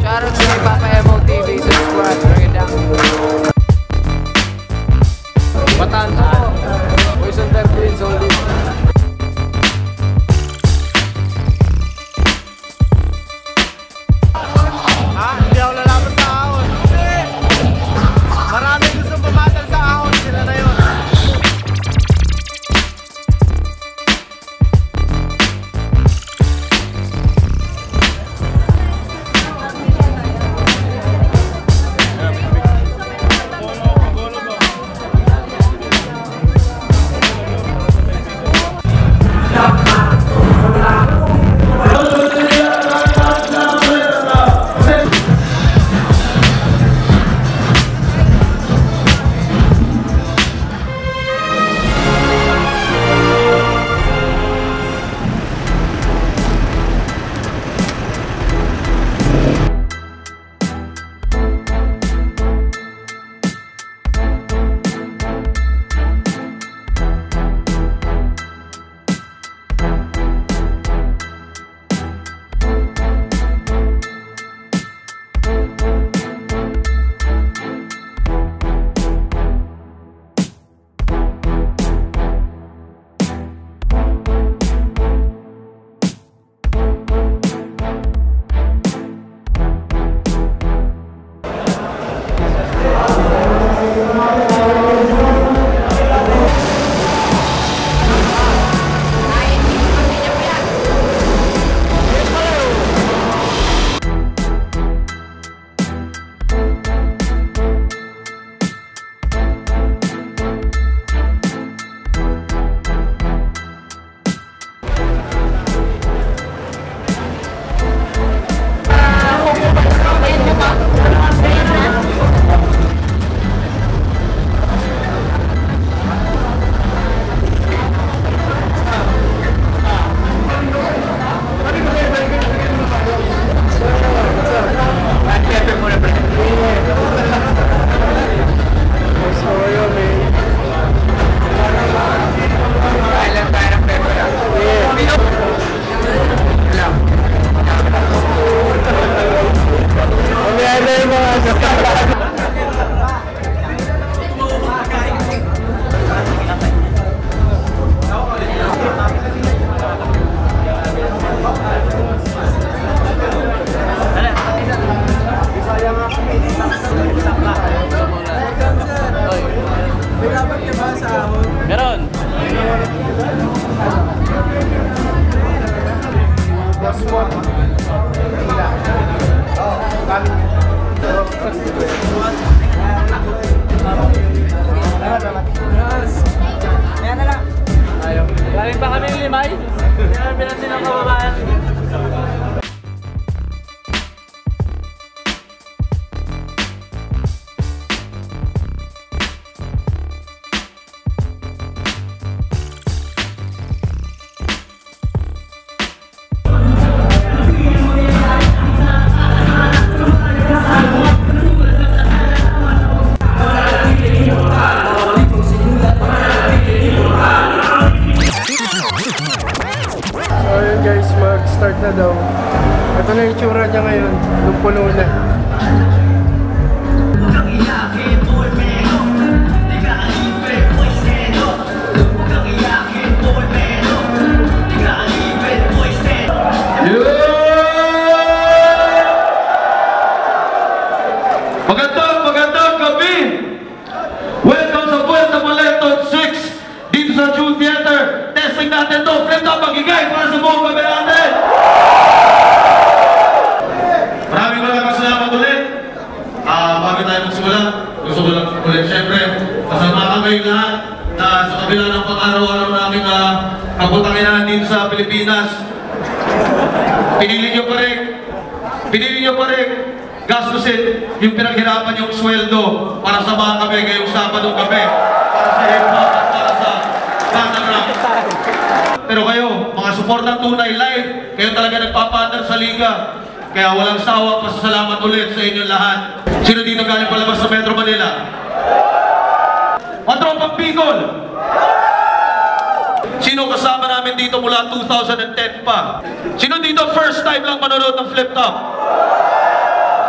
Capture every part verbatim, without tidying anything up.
Shoutout sa Papa M O T V subscribe. Patanta. Boys on Fair Queens only. Ah, hindi ako lalaban sa ahon. Marami gusto pumatal sa ahon. Sila na yun. Meron. Galing pa kami limay. Kaya pinansin ng kababayan. Start na daw. Ito na yung tsura niya ngayon. Nung puno na. Magandang, magandang gabi! Welcome sa Puerto Moleton six dito sa June Theater. Testing natin to. Friend up, magigay para sa buong gabi natin. Maraming maraming salamat ulit. Uh, bago tayo magsimula, gusto ko lang ulit syempre kasama kami lahat na sa kabila ng pang-araw-araw namin uh, kaputangin dito sa Pilipinas. Pinili nyo pa rin, pinili nyo pa rin gastusin yung pinaghirapan yung sweldo para samahan kami ngayong Sabado gabi para sa hip-hop at para sa Batang Rap. Pero kayo, mga suportang tunay live, kayo talaga nagpapaandar sa liga. Kaya walang sawa, pasasalamat ulit sa inyong lahat. Sino dito galing palabas sa Metro Manila? Matropang Bicol! Sino kasama namin dito mula two thousand ten pa? Sino dito first time lang manonood ng Flip Top?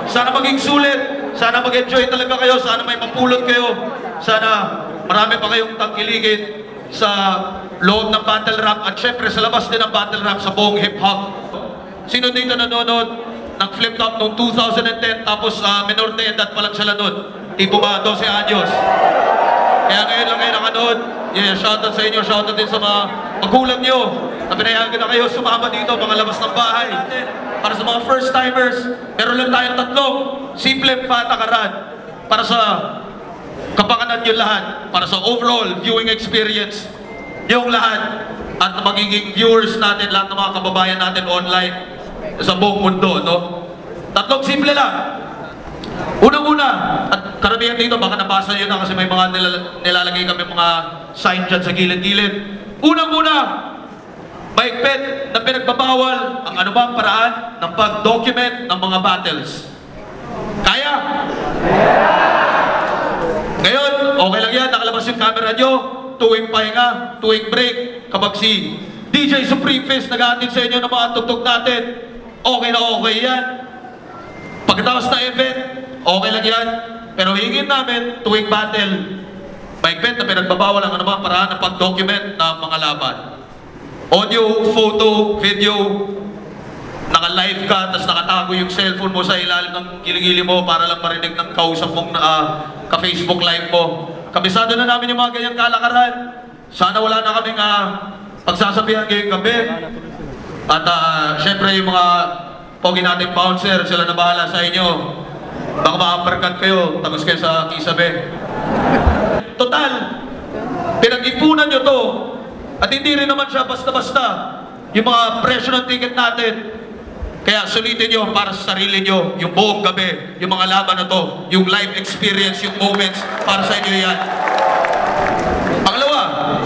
Sana maging sulit. Sana mag-enjoy talaga kayo. Sana may mapulot kayo. Sana marami pa kayong tangkiligin sa loob ng battle rap at syempre sa labas din ng battle rap sa buong hip-hop. Sino dito nanonood ng flip top noong two thousand ten tapos uh, menor de edad pa lang sila nun? Tipo mga twelve anyos. Kaya ngayon lang kayo nakanood. Yeah, shoutout sa inyo, shoutout din sa mga magulang nyo na pinayagan na kayo sumama dito, mga labas ng bahay. Para sa mga first timers, meron lang tayong tatlong simple patakaran para sa kapakanan nyo lahat, para sa overall viewing experience yung lahat at magiging viewers natin, lahat ng mga kababayan natin online sa buong mundo, no? Tatlong simple lang. Unang-una, at karamihan dito, baka nabasa nyo na kasi may mga nilal nilalagay kami mga sign dyan sa gilid-gilid. Unang-una, mahigpit na pinagbabawal ang anumang paraan ng pag-document ng mga battles. Kaya? Ngayon, okay lang yan, nakalabas yung camera nyo, tuwing pahinga, tuwing break, kapag si D J Supreme Fist nag-aatid sa inyo ng mga tugtog natin, okay na okay yan. Pagkatapos na event, okay lang yan. Pero hingin namin, tuwing battle, mahigpit na pinagbabawal ang anumang paraan ng pag-document ng mga laban. Audio, photo, video, naka-live ka, tapos nakatago yung cellphone mo sa ilalim ng kiligili mo para lang marinig ng kausap mong uh, ka-Facebook live mo. Kabisado na namin yung mga ganyang kalakaran. Sana wala na kaming uh, pagsasabihan ngayong gabi. At uh, syempre yung mga pogi nating bouncer, sila na bahala sa inyo. Baka makaparkan kayo, tagos kayo sa kisabe. Total, pinag-ipunan nyo to. At hindi rin naman siya basta-basta yung mga presyo ng ticket natin. Kaya sulitin nyo para sa sarili nyo yung buong gabi, yung mga laban na to, yung live experience, yung moments, para sa inyo yan. Pangalawa,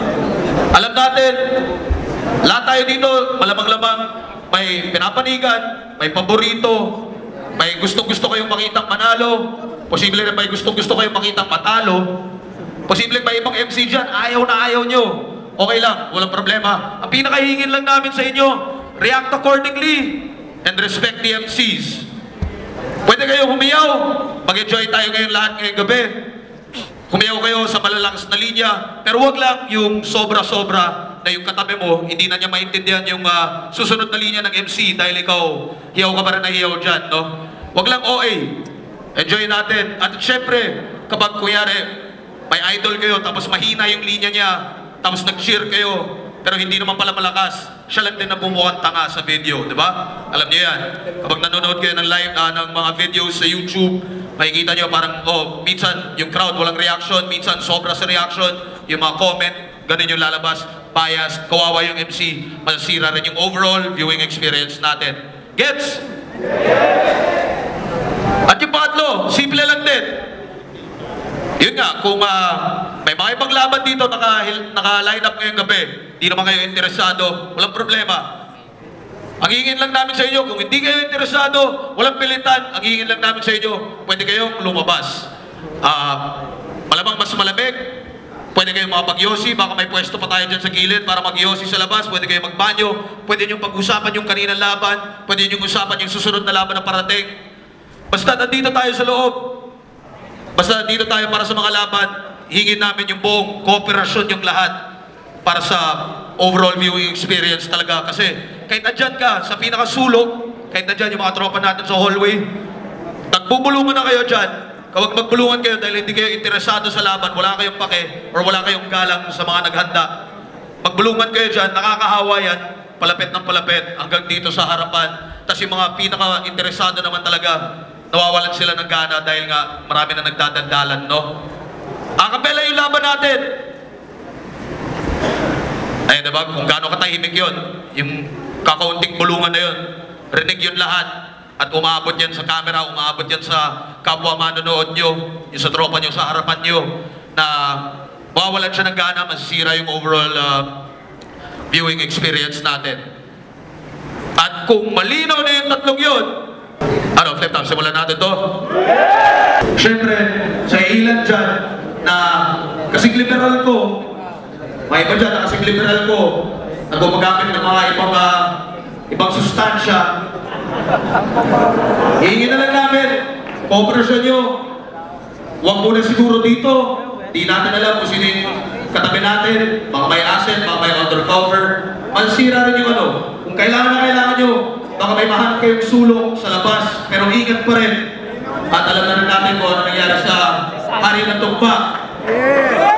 alam natin, lahat tayo dito, malamang-lamang, may pinapanigan, may paborito, may gustong-gusto kayong makitang manalo, posible rin may gustong-gusto kayong makitang matalo, posible may ibang M C dyan, ayaw na ayaw nyo. Okay lang, walang problema. Ang pinakahingin lang namin sa inyo, react accordingly and respect the M Cs. Pwede kayo humiyaw, mag-enjoy tayo ngayon lahat ngayong gabi. Humiyaw kayo sa malalakas na linya, pero wag lang yung sobra-sobra na yung katabi mo, hindi na niya maintindihan yung uh, susunod na linya ng M C dahil ikaw, hiyaw ka pa rin na hiyaw dyan, no? Wag lang O A. Enjoy natin. At syempre, kapag kuyari, may idol kayo, tapos mahina yung linya niya, tapos nag-cheer kayo, pero hindi naman pala malakas, siya lang din na bumukhang tanga sa video, di ba? Alam niyo yan. Kapag nanonood kayo ng live, uh, ng mga videos sa YouTube, makikita niyo parang, oh, minsan yung crowd walang reaction, minsan sobra sa reaction, yung mga comment, ganun yung lalabas, bias, kawawa yung M C, masasira rin yung overall viewing experience natin. Gets? At yung pangatlo, simple lang din. Yun nga, kung uh, may mga ibang laban dito naka-line naka up ngayong gabi, di naman kayo interesado, walang problema. Ang hingin lang namin sa inyo, kung hindi kayo interesado, walang pilitan, ang hingin lang namin sa inyo, pwede kayong lumabas. Uh, malamang mas malamig, pwede kayong makapag-yosi, baka may pwesto pa tayo dyan sa gilid para mag-yosi sa labas, pwede kayong magbanyo, pwede nyo pag-usapan yung kaninang laban, pwede nyo usapan yung susunod na laban na parating. Basta nandito tayo sa loob, basta dito tayo para sa mga laban, hingin namin yung buong kooperasyon yung lahat para sa overall viewing experience talaga. Kasi kahit andyan ka sa pinakasulok, kahit andyan yung mga tropa natin sa hallway, nagbubulungan na kayo dyan. Kapag magbulungan kayo dahil hindi kayo interesado sa laban, wala kayong pake or wala kayong galang sa mga naghanda, magbulungan kayo dyan, nakakahawa yan, palapit ng palapit hanggang dito sa harapan. Tapos yung mga pinaka-interesado naman talaga, nawawalan sila ng gana dahil nga marami na nagdadandalan, no? Akapela yung laban natin. Ay, diba? Kung gaano katahimik yun, yung kakaunting bulungan na yun, rinig yun lahat. At umaabot yan sa camera, umaabot yan sa kapwa manonood nyo, yung sa tropa nyo, sa harapan nyo, na mawawalan siya ng gana, masisira yung overall uh, viewing experience natin. At kung malinaw na yung tatlong yun, ano, flip top, simulan natin to. Siyempre, sa ilan dyan na kasing liberal ko, may iba dyan na kasing liberal ko, na gumagamit ng mga ibang, uh, ibang sustansya, hingin na lang namin Cooperasyon nyo. Huwag muna siguro dito. Di natin alam kung sino yung katabi natin. Baka may asset, baka may undercover. Mansira rin yung ano. Kung kailangan na kailangan nyo, baka may mahanap kayong sulong sa labas. Pero ingat pa rin. At alam na rin natin kung ano nangyari sa hari ng tugpa. Yeah!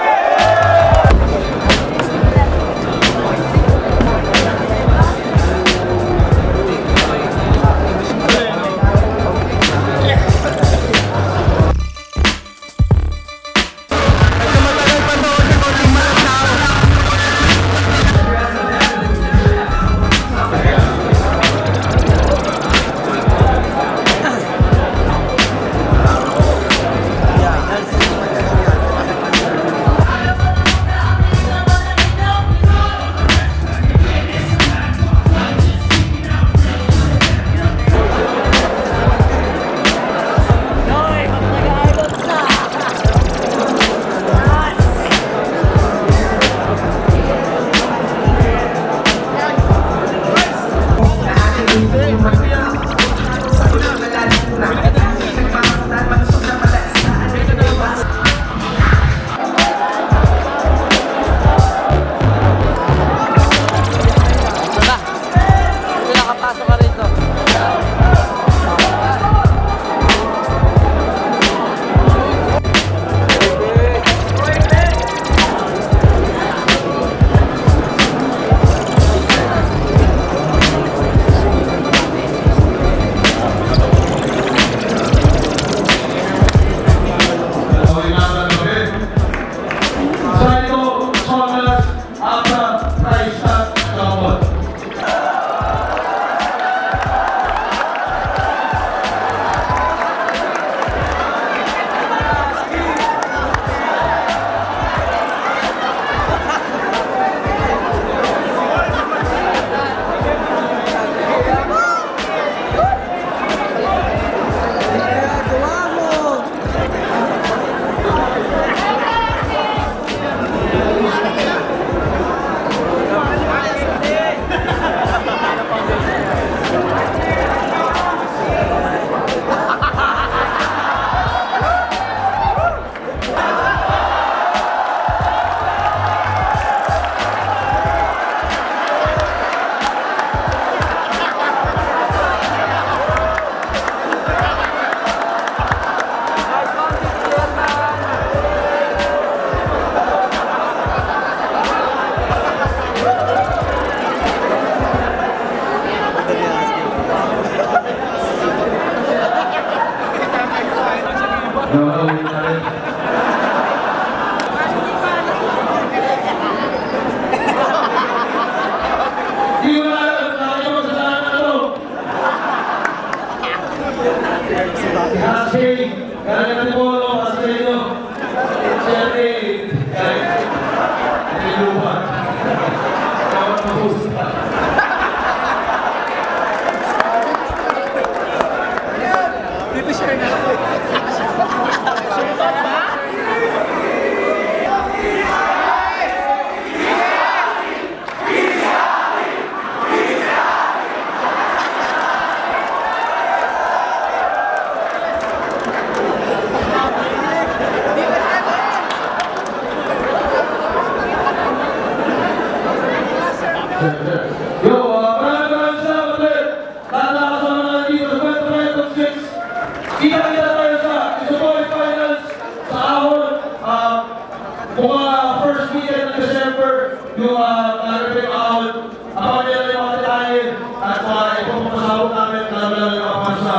Yo, uh, maraming maraming salamat ulit. Lahat na kasama na dito sa twenty twenty-six. Kita-kita tayo sa Isuboy Finals sa Ahon. Uh, Mukhang first weekend ng December, yung narapin yung Ahon. Abangan nila yung mga detalye at mga ipapapasabot namin na naman yung mga sa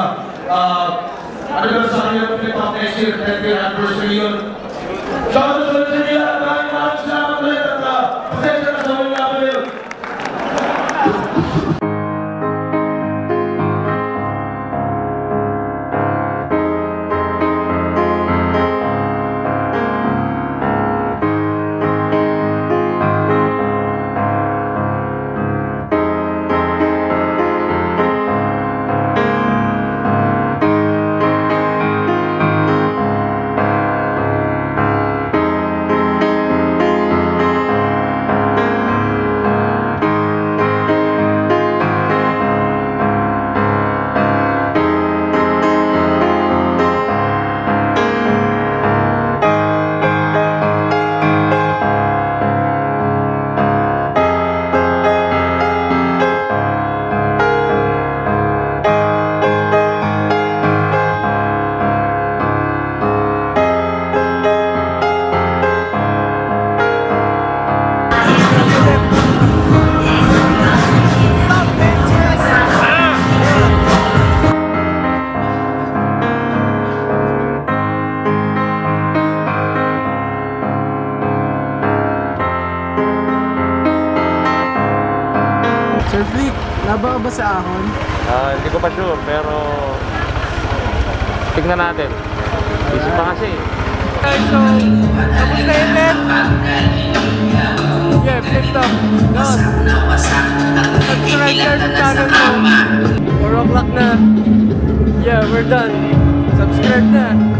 anniversary ng Flip-Up next year, tenth year anniversary yun. Shoutout sa ulit sa nila. Maraming maraming salamat ulit at pasensya na sa mga namin yun. sa ahon? Ah, hindi ko pa sure, pero tignan natin. Busy pa kasi. Okay, so, tapos na yung net. Yeah, flip top. Done. Subscribe share sa channel ko. four o'clock na. Yeah, we're done. Subscribe na.